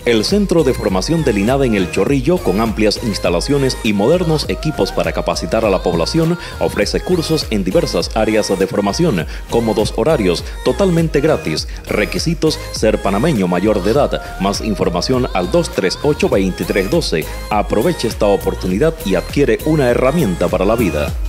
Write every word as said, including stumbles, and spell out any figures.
El Centro de Formación del INADE en El Chorrillo, con amplias instalaciones y modernos equipos para capacitar a la población, ofrece cursos en diversas áreas de formación, cómodos horarios, totalmente gratis. Requisitos: ser panameño mayor de edad. Más información al dos tres ocho, dos tres uno dos. Aproveche esta oportunidad y adquiere una herramienta para la vida.